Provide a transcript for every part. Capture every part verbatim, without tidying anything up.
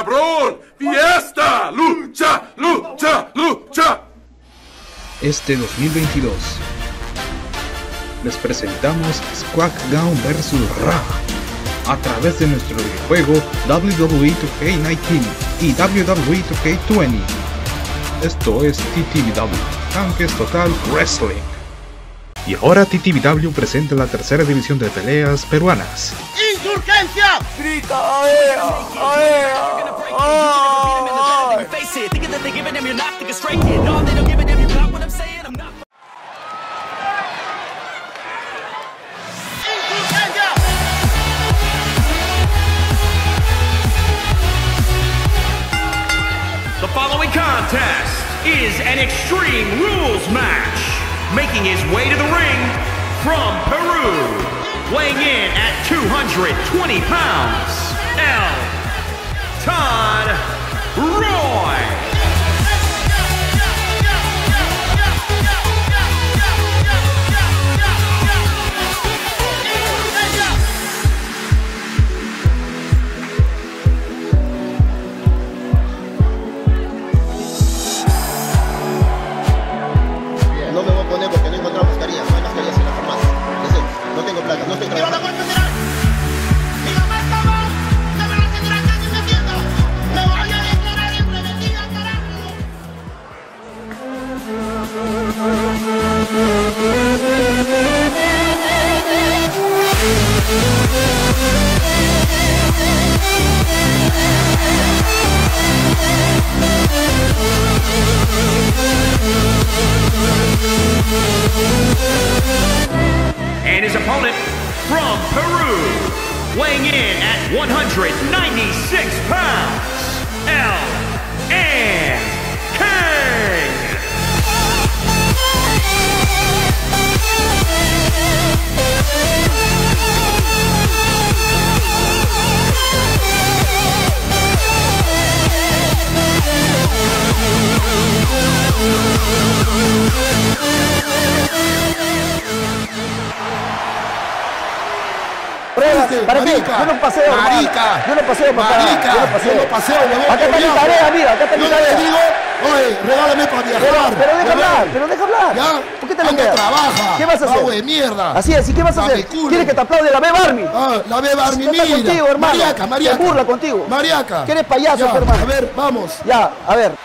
cabrón! ¡Fiesta! ¡Lucha! ¡Lucha! ¡Lucha! Este dos mil veintidós les presentamos SmackDown versus. Raw a través de nuestro videojuego W W E dos K diecinueve y W W E dos K veinte. Esto es T T B W, Tanques Total Wrestling. Y ahora T T B W presenta la tercera división de peleas peruanas. ¡Insurgencia! ¡Grita! ¡Aea! ¡Aea! ¡Ay! The following contest is an Extreme Rules match. Making his way to the ring from Peru, weighing in at two hundred twenty pounds, El Todd Roy. No me voy a poner porque no he encontrado mascarillas. No hay mascarillas en la farmacia. ¿Qué sé? No tengo plata, no estoy trabajando. ¡Me voy a declarar en preventiva, carajo! And his opponent from Peru, weighing in at one hundred ninety-six pounds, El and King. ¿Para qué? Yo no paseo, hermano. Marica, Yo no paseo, papá. marica, Yo no paseo. yo no paseo, huevón, Acá está mi coñazo. tarea, mira, acá está mi Yo tarea. te digo, oye, regálame para Pero, viajar. pero deja huevón. hablar, pero deja hablar. ¿Ya? ¿Por qué te lo Anda, quedas? trabaja. ¿Qué vas a hacer? Vago de mierda. Así es, ¿y qué vas a Dame hacer? culo. ¿Quieres que te aplaude la Beba Army? Ah, la beba Army, Está mira. contigo, hermano. Mariaca, mariaca. Se burla contigo. Mariaca. Que eres payaso, Ya, hermano. A ver, vamos. Ya, a ver.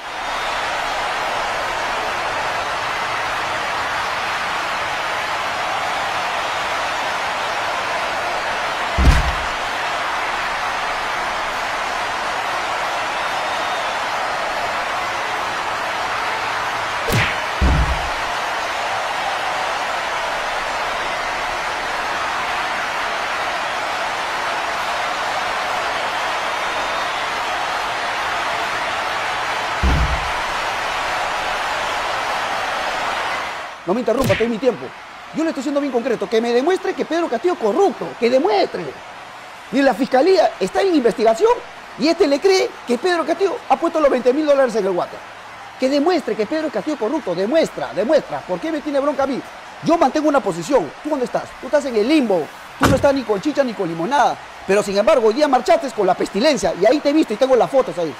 No me interrumpa, estoy en mi tiempo. Yo le estoy siendo bien concreto, que me demuestre que Pedro Castillo es corrupto, que demuestre. Y la fiscalía está en investigación y este le cree que Pedro Castillo ha puesto los veinte mil dólares en el water. Que demuestre que Pedro Castillo es corrupto, demuestra, demuestra. ¿Por qué me tiene bronca a mí? Yo mantengo una posición. ¿Tú dónde estás? Tú estás en el limbo. Tú no estás ni con chicha ni con limonada. Pero sin embargo, hoy día marchaste con la pestilencia y ahí te he visto y tengo las fotos ahí.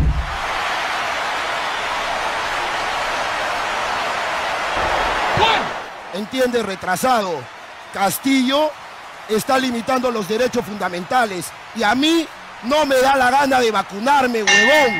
Entiende, retrasado. Castillo está limitando los derechos fundamentales y a mí no me da la gana de vacunarme, huevón.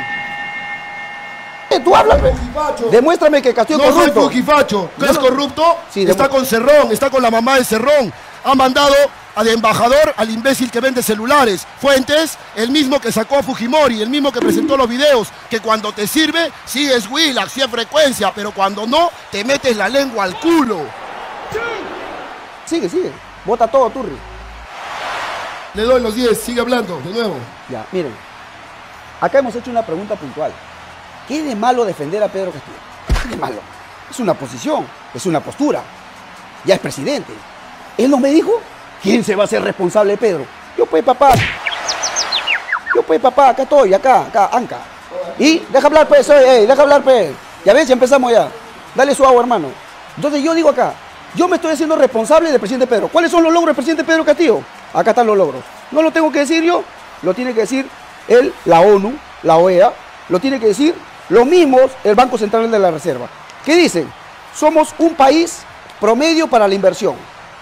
Tú hablas, pe. Demuéstrame que Castillo es No soy corrupto. fujifacho. ¿No Yo es no- corrupto? Sí, Está demu- con Cerrón, está con la mamá de Cerrón. Ha mandado al embajador, al imbécil que vende celulares. Fuentes, el mismo que sacó a Fujimori, el mismo que presentó los videos, que cuando te sirve, sí es Willax, sí es frecuencia, pero cuando no, te metes la lengua al culo. Sigue, sigue. Bota todo, Turri. Le doy los diez, sigue hablando, de nuevo. Ya, miren. Acá hemos hecho una pregunta puntual. ¿Qué de malo defender a Pedro Castillo? ¿Qué de malo? Es una posición, es una postura. Ya es presidente. Él no me dijo quién se va a hacer responsable de Pedro. Yo pues, papá. Yo pues, papá, acá estoy, acá, acá, anca. Y deja hablar, pues, oye, ey, deja hablar, pues. Ya ves, ya empezamos ya. Dale su agua, hermano. Entonces yo digo acá, yo me estoy haciendo responsable del presidente Pedro. ¿Cuáles son los logros del presidente Pedro Castillo? Acá están los logros. No lo tengo que decir yo, lo tiene que decir él, la ONU, la O E A, lo tiene que decir los mismos el Banco Central de la Reserva. ¿Qué dicen? Somos un país promedio para la inversión.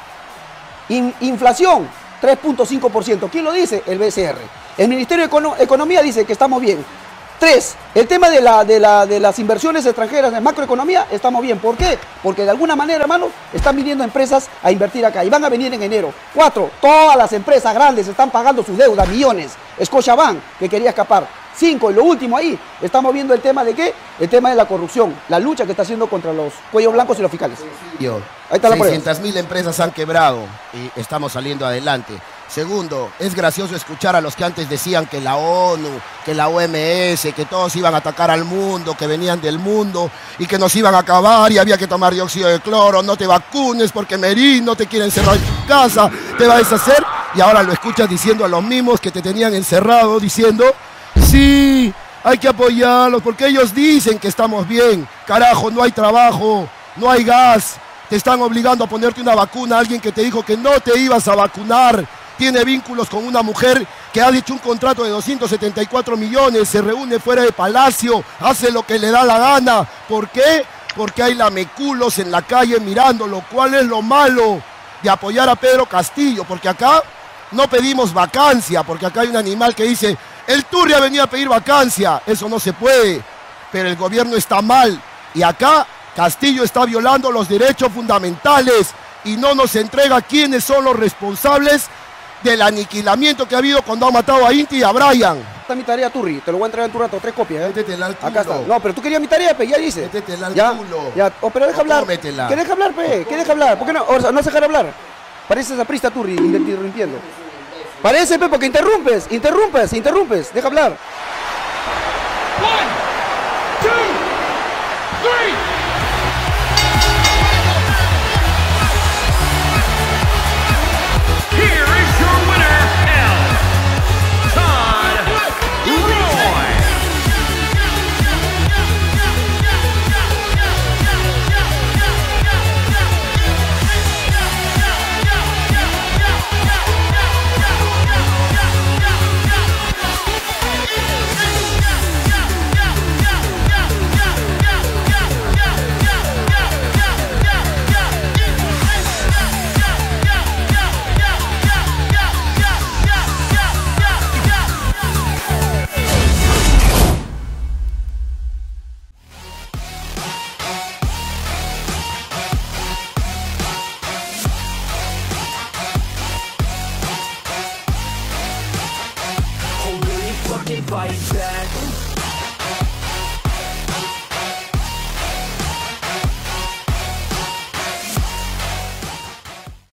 In, inflación, tres punto cinco por ciento. ¿Quién lo dice? El B C R. El Ministerio de Econo- Economía dice que estamos bien. Tres, el tema de, la, de, la, de las inversiones extranjeras en macroeconomía, estamos bien. ¿Por qué? Porque de alguna manera, hermanos, están viniendo empresas a invertir acá y van a venir en enero. Cuatro, todas las empresas grandes están pagando sus deudas, millones. Scotiabank, que quería escapar. Cinco, y lo último ahí, estamos viendo el tema de qué? El tema de la corrupción, la lucha que está haciendo contra los cuellos blancos y los fiscales. Yo, Ahí está la prueba. seiscientas mil empresas han quebrado y estamos saliendo adelante. Segundo, es gracioso escuchar a los que antes decían que la ONU, que la O M S, que todos iban a atacar al mundo, que venían del mundo y que nos iban a acabar y había que tomar dióxido de cloro, no te vacunes porque Merín no te quiere encerrar en tu casa, te va a deshacer. Y ahora lo escuchas diciendo a los mismos que te tenían encerrado, diciendo, sí, hay que apoyarlos porque ellos dicen que estamos bien. Carajo, no hay trabajo, no hay gas, te están obligando a ponerte una vacuna a alguien que te dijo que no te ibas a vacunar. Tiene vínculos con una mujer que ha hecho un contrato de doscientos setenta y cuatro millones, se reúne fuera de Palacio, hace lo que le da la gana. ¿Por qué? Porque hay lameculos en la calle mirándolo. ¿Cuál es lo malo de apoyar a Pedro Castillo? Porque acá no pedimos vacancia, porque acá hay un animal que dice, el Turria venía a pedir vacancia. Eso no se puede, pero el gobierno está mal. Y acá Castillo está violando los derechos fundamentales y no nos entrega quiénes son los responsables del aniquilamiento que ha habido cuando ha matado a Inti y a Brian. Esta es mi tarea, Turri. Te lo voy a entregar en tu rato, tres copias. ¿eh? Métetela al culo. Acá está. No, pero tú querías mi tarea, pe, ya dice. Métetela al ya, culo. Ya, oh, pero deja No, hablar. cómetela. ¿Qué deja hablar, pe? ¿Qué deja hablar? ¿Por qué no? O sea, no vas a dejar hablar. Pareces aprista, Turri, interrumpiendo. Parece, pe, porque interrumpes, interrumpes, interrumpes. Deja hablar. One, two, three. Here is your winner, L. Todd Roy. Fight back.